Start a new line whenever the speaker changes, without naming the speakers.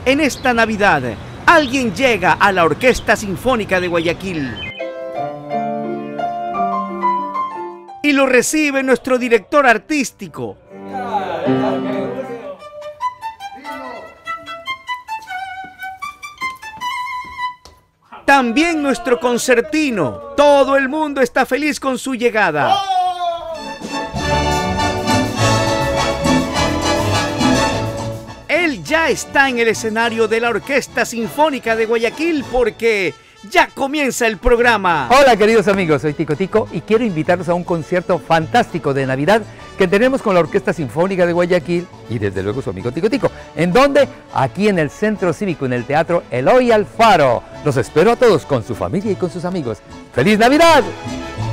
En esta Navidad, alguien llega a la Orquesta Sinfónica de Guayaquil y lo recibe nuestro director artístico. También nuestro concertino. Todo el mundo está feliz con su llegada. Él ya está en el escenario de la Orquesta Sinfónica de Guayaquil porque ya comienza el programa.
Hola queridos amigos, soy Tico Tico y quiero invitarlos a un concierto fantástico de Navidad que tenemos con la Orquesta Sinfónica de Guayaquil y desde luego su amigo Tico Tico. ¿En dónde? Aquí en el Centro Cívico, en el Teatro Eloy Alfaro. Los espero a todos con su familia y con sus amigos. ¡Feliz Navidad!